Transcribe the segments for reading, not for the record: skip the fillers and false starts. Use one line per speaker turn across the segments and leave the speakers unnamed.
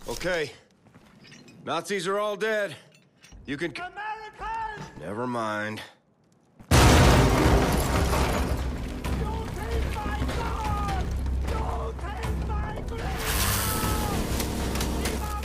Okay. Nazis are all dead. You can...
American!
Never mind.
You take my gun! You take my grave! Viva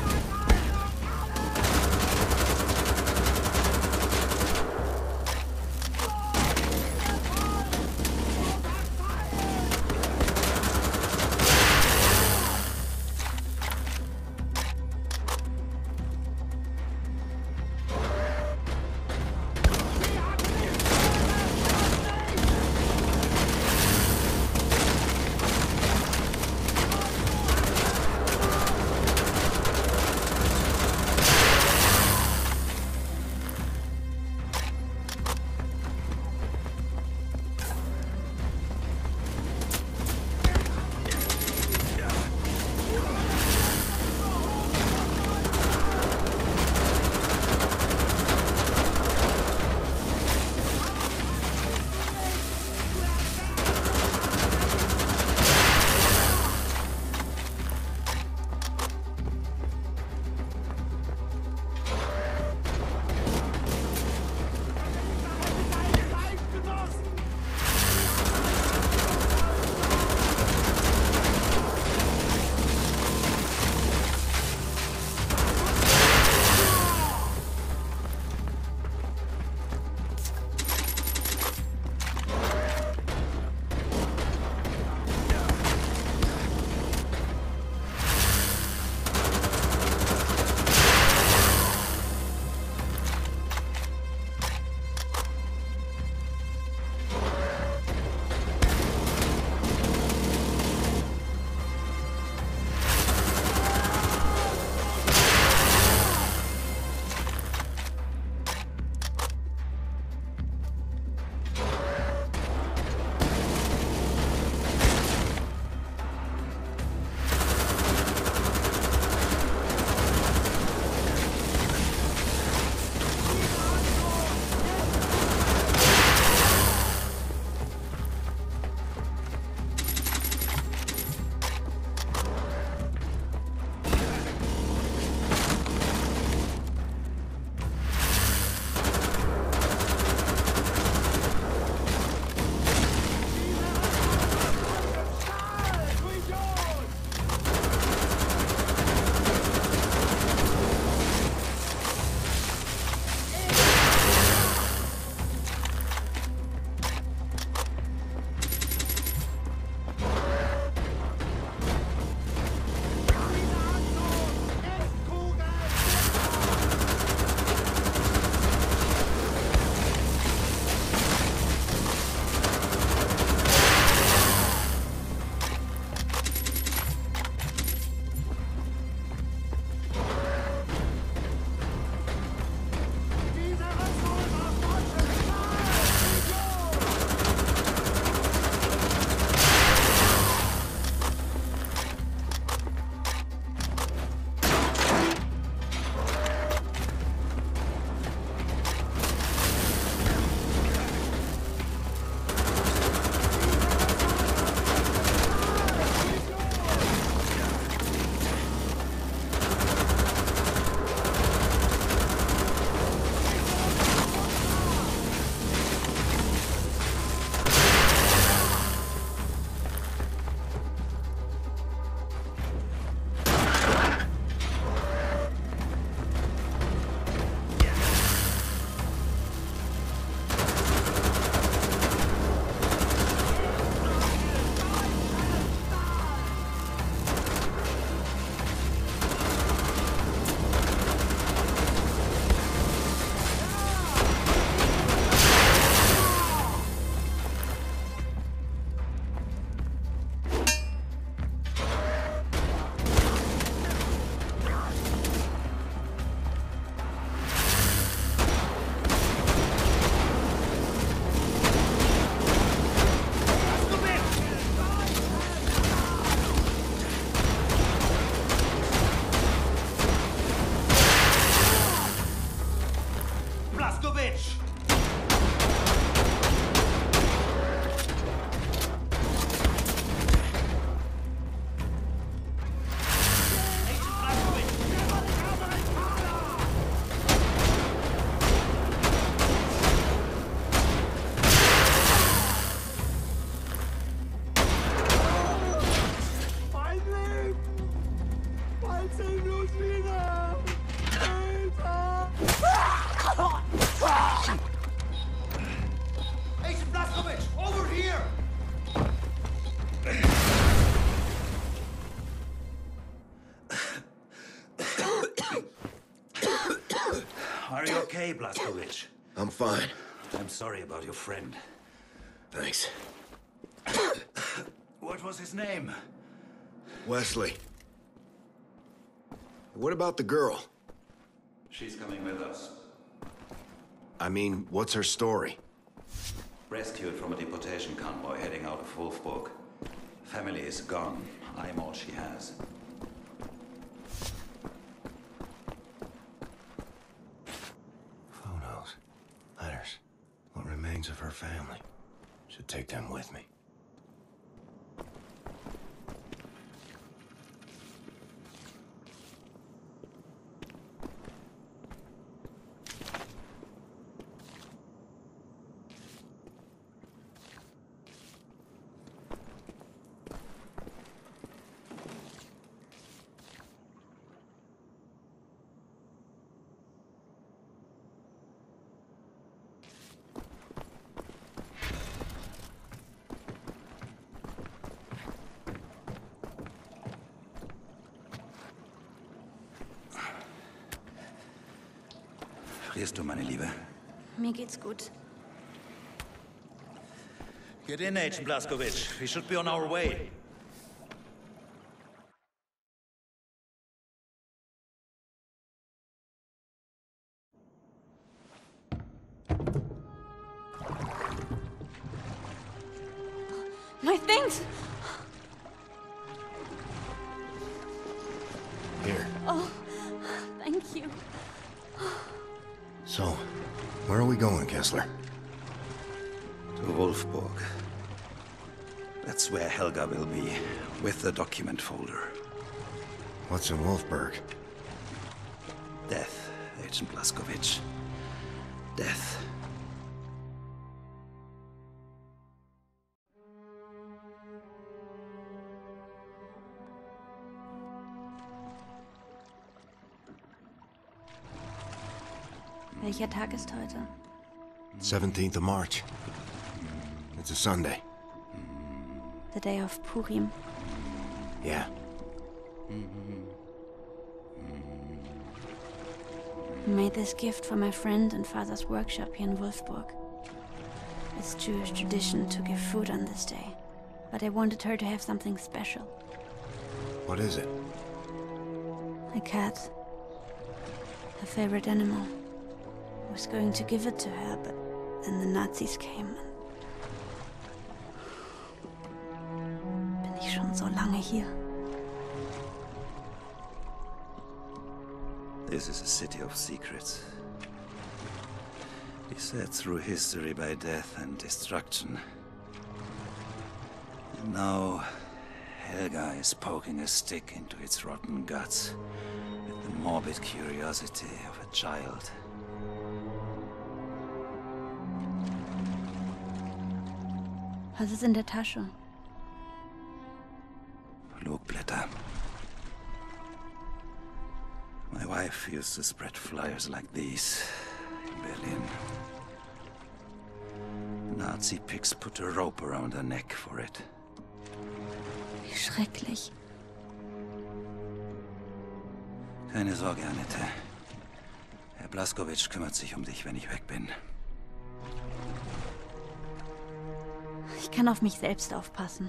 okay, Blazkowicz?
I'm fine.
I'm sorry about your friend.
Thanks.
What was his name?
Wesley. What about the girl?
She's coming with us.
I mean, what's her story?
Rescued from a deportation convoy heading out of Wolfburg. Family is gone. I'm all she has.
Photos. Letters. What remains of her family. Should take them with me.
Frierst du, meine Liebe?
Mir geht's gut.
Get in, Agent Blazkowicz. We should be on our way.
My things!
Here.
Oh, thank you.
So, where are we going, Kessler?
To Wolfburg. That's where Helga will be, with the document folder.
What's in Wolfburg?
Death, Agent Blazkowicz. Death.
Welcher Tag ist heute?
17th of March. It's a Sunday.
The day of Purim.
Yeah.
I made this gift for my friend and father's workshop here in Wolfburg. It's Jewish tradition to give food on this day, but I wanted her to have something special.
What is it?
A cat. Her favorite animal. I was going to give it to her, but then the Nazis came. Bin ich schon so lange hier?
This is a city of secrets. Beset through history by death and destruction. And now, Helga is poking a stick into its rotten guts with the morbid curiosity of a child.
Was ist in der Tasche?
Flugblätter. My wife used to spread flyers like these in Berlin. Nazi pigs put a rope around her neck for it.
Wie schrecklich.
Keine Sorge, Annette. Herr Blazkowicz kümmert sich um dich, wenn ich weg bin.
Ich kann auf mich selbst aufpassen.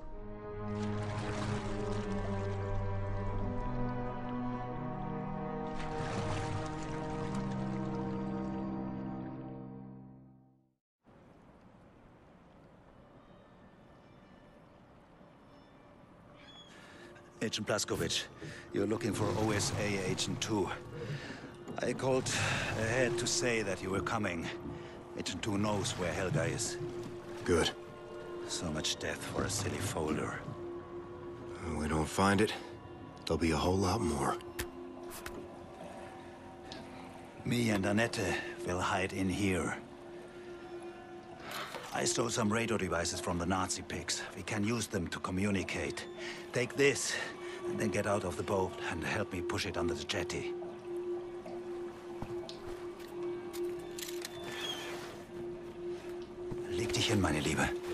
Agent Blazkowicz, you're looking for OSA Agent 2. I called ahead to say that you were coming. Agent 2 knows where Helga is.
Good.
So much death for a silly folder.
When we don't find it, there'll be a whole lot more.
Me and Annette will hide in here. I stole some radio devices from the Nazi pigs. We can use them to communicate. Take this, and then get out of the boat and help me push it under the jetty. Leg dich hin, meine Liebe.